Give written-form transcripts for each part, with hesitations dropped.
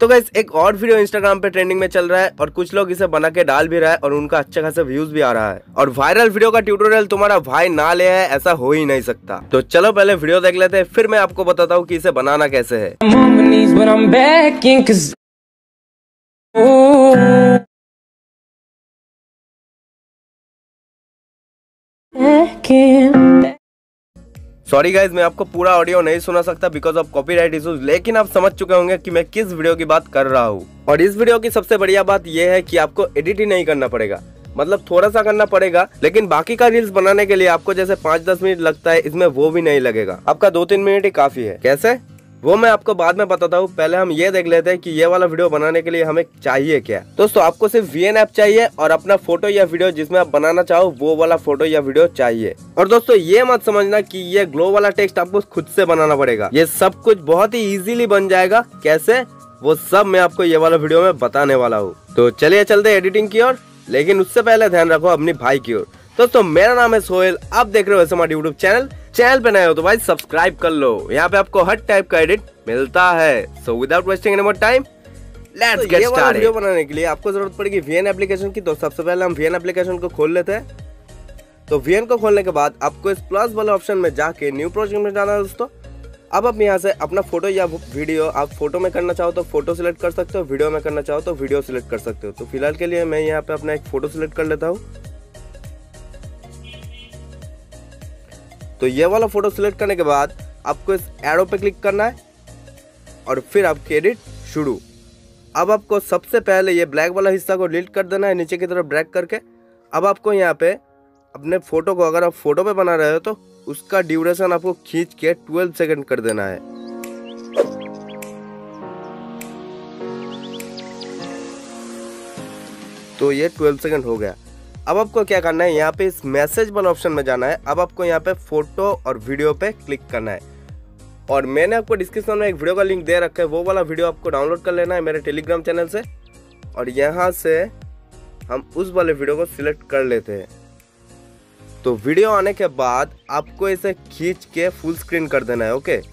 तो गाइस एक और वीडियो इंस्टाग्राम पे ट्रेंडिंग में चल रहा है और कुछ लोग इसे बना के डाल भी रहा है और उनका अच्छे खासा व्यूज भी आ रहा है। और वायरल वीडियो का ट्यूटोरियल तुम्हारा भाई ना ले है ऐसा हो ही नहीं सकता। तो चलो पहले वीडियो देख लेते हैं, फिर मैं आपको बताता हूँ कि इसे बनाना कैसे है। सॉरी गाइज, मैं आपको पूरा ऑडियो नहीं सुना सकता बिकॉज ऑफ कॉपीराइट इश्यूज, लेकिन आप समझ चुके होंगे कि मैं किस वीडियो की बात कर रहा हूँ। और इस वीडियो की सबसे बढ़िया बात यह है कि आपको एडिट ही नहीं करना पड़ेगा, मतलब थोड़ा सा करना पड़ेगा, लेकिन बाकी का रील्स बनाने के लिए आपको जैसे 5-10 मिनट लगता है, इसमें वो भी नहीं लगेगा, आपका 2-3 मिनट ही काफी है। कैसे वो मैं आपको बाद में बताता हूँ, पहले हम ये देख लेते हैं कि ये वाला वीडियो बनाने के लिए हमें चाहिए क्या। दोस्तों आपको सिर्फ VN ऐप चाहिए और अपना फोटो या वीडियो जिसमें आप बनाना चाहो वो वाला फोटो या वीडियो चाहिए। और दोस्तों ये मत समझना कि ये ग्लो वाला टेक्स्ट आपको खुद से बनाना पड़ेगा, ये सब कुछ बहुत ही इजीली बन जाएगा। कैसे वो सब मैं आपको ये वाला वीडियो में बताने वाला हूँ। तो चलिए चलते एडिटिंग की ओर, लेकिन उससे पहले ध्यान रखो अपनी भाई की ओर। दोस्तों मेरा नाम है सोहेल, आप देख रहे हो हमारा यूट्यूब चैनल पे नए हो तो भाई सब्सक्राइब कर लो, यहाँ पे आपको हर टाइप का एडिट मिलता है। So without wasting any more time let's get started. Video बनाने के लिए आपको जरूरत पड़ेगी VN एप्लीकेशन की। तो सबसे पहले हम VN एप्लीकेशन को खोल लेते हैं। तो VN को खोलने के बाद आपको इस प्लस वाले ऑप्शन में जाके न्यू प्रोजेक्ट में जाना है दोस्तों। अब आप यहाँ से अपना फोटो या वीडियो, आप फोटो में करना चाहो तो फोटो सिलेक्ट कर सकते हो, वीडियो में करना चाहो तो वीडियो सिलेक्ट कर सकते हो। तो फिलहाल के लिए मैं यहाँ पे अपना एक फोटो सिलेक्ट कर लेता हूँ। तो ये वाला फोटो सिलेक्ट करने के बाद आपको इस एरो पे क्लिक करना है और फिर आपकी एडिट शुरू। अब आपको सबसे पहले ये ब्लैक वाला हिस्सा को डिलीट कर देना है नीचे की तरफ ड्रैग करके। अब आपको यहाँ पे अपने फोटो को, अगर आप फोटो पे बना रहे हो तो उसका ड्यूरेशन आपको खींच के 12 सेकंड कर देना है। तो ये 12 सेकंड हो गया। अब आपको क्या करना है, यहाँ पे इस मैसेज वाला ऑप्शन में जाना है। अब आपको यहाँ पे फोटो और वीडियो पे क्लिक करना है और मैंने आपको डिस्क्रिप्शन में एक वीडियो का लिंक दे रखा है, वो वाला वीडियो आपको डाउनलोड कर लेना है मेरे टेलीग्राम चैनल से। और यहाँ से हम उस वाले वीडियो को सिलेक्ट कर लेते हैं। तो वीडियो आने के बाद आपको इसे खींच के फुल स्क्रीन कर देना है। ओके,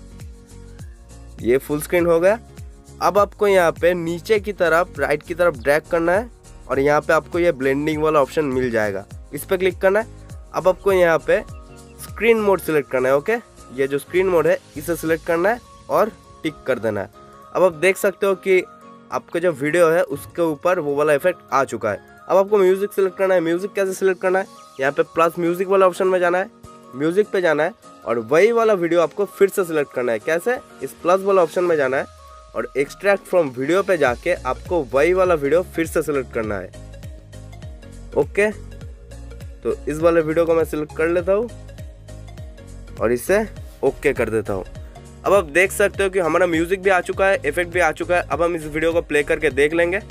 ये फुल स्क्रीन हो गया। अब आपको यहाँ पे नीचे की तरफ राइट की तरफ ड्रैग करना है और यहाँ पे आपको ये ब्लेंडिंग वाला ऑप्शन मिल जाएगा, इस पे क्लिक करना है। अब आपको यहाँ पे स्क्रीन मोड सिलेक्ट करना है। ओके, ये जो स्क्रीन मोड है इसे सिलेक्ट करना है और टिक कर देना है। अब आप देख सकते हो कि आपका जो वीडियो है उसके ऊपर वो वाला इफेक्ट आ चुका है। अब आपको म्यूजिक सिलेक्ट करना है। म्यूजिक कैसे सिलेक्ट करना है, यहाँ पे प्लस म्यूजिक वाला ऑप्शन में जाना है, म्यूजिक पे जाना है और वही वाला वीडियो आपको फिर से सिलेक्ट करना है। कैसे, इस प्लस वाला ऑप्शन में जाना है और एक्सट्रैक्ट फ्रॉम वीडियो पे जाके आपको वही वाला वीडियो फिर से सिलेक्ट करना है। ओके, तो इस वाले वीडियो को मैं सिलेक्ट कर लेता हूँ और इसे ओके कर देता हूँ। अब आप देख सकते हो कि हमारा म्यूजिक भी आ चुका है, इफेक्ट भी आ चुका है। अब हम इस वीडियो को प्ले करके देख लेंगे।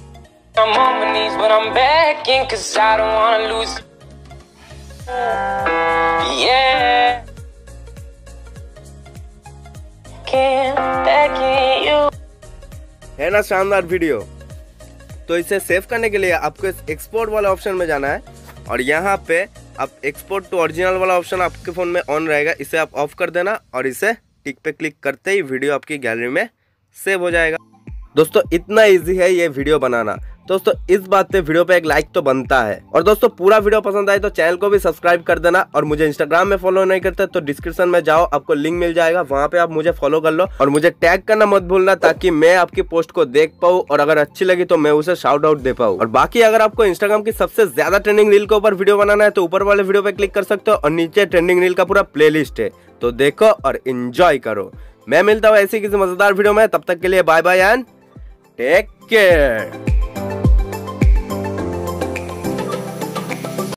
है ना शानदार वीडियो। तो इसे सेव करने के लिए आपको इस एक्सपोर्ट वाला ऑप्शन में जाना है और यहाँ पे आप एक्सपोर्ट टू ओरिजिनल वाला ऑप्शन आपके फ़ोन में ऑन रहेगा, इसे आप ऑफ कर देना और इसे टिक पे क्लिक करते ही वीडियो आपकी गैलरी में सेव हो जाएगा। दोस्तों इतना इजी है ये वीडियो बनाना। दोस्तों इस बात पे वीडियो पे एक लाइक तो बनता है। और दोस्तों पूरा वीडियो पसंद आए तो चैनल को भी सब्सक्राइब कर देना। और मुझे इंस्टाग्राम में फॉलो नहीं करते तो डिस्क्रिप्शन में जाओ, आपको लिंक मिल जाएगा, वहां पे आप मुझे फॉलो कर लो और मुझे टैग करना मत भूलना ताकि मैं आपकी पोस्ट को देख पाऊँ और अगर अच्छी लगी तो मैं उसे शाउट आउट दे पाऊँ। और बाकी अगर आपको इंस्टाग्राम की सबसे ज्यादा ट्रेंडिंग रील के ऊपर वीडियो बनाना है तो ऊपर वाले वीडियो पे क्लिक कर सकते हो और नीचे ट्रेंडिंग रील का पूरा प्ले लिस्ट है, तो देखो और एंजॉय करो। मैं मिलता हूँ ऐसी किसी मजेदार वीडियो में, तब तक के लिए bye bye and take care.